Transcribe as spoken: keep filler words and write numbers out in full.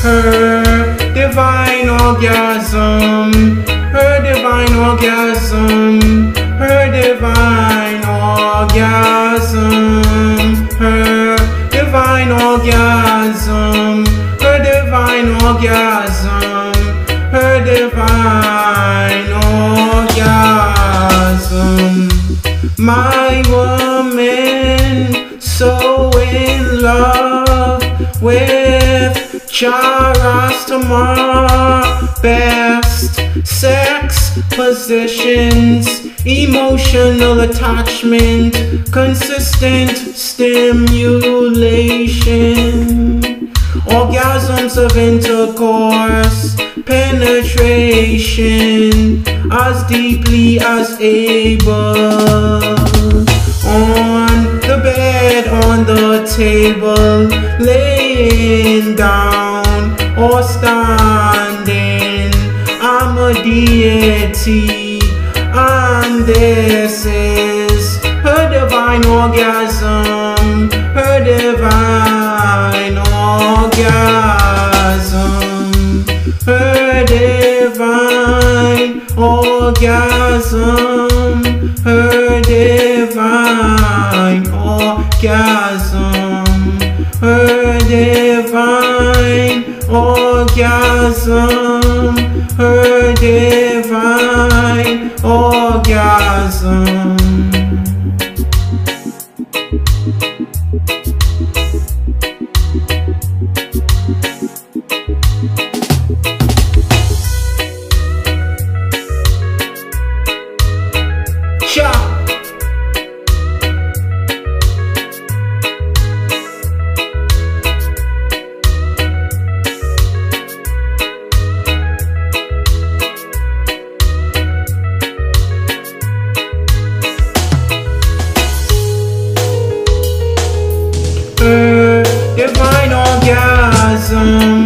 her divine orgasm, her divine orgasm, her divine orgasm, her divine orgasm, her divine orgasm, her divine orgasm. My woman, so in love with Charastamar, best sex positions, emotional attachment, consistent stimulation, orgasms of intercourse, penetration as deeply as able, on the bed, on the table, laying down or standing. I'm a deity, and this is her divine orgasm, her divine orgasm, her divine orgasm, her divine orgasm, her divine orgasm, her divine orgasm. Cha. Her divine orgasm,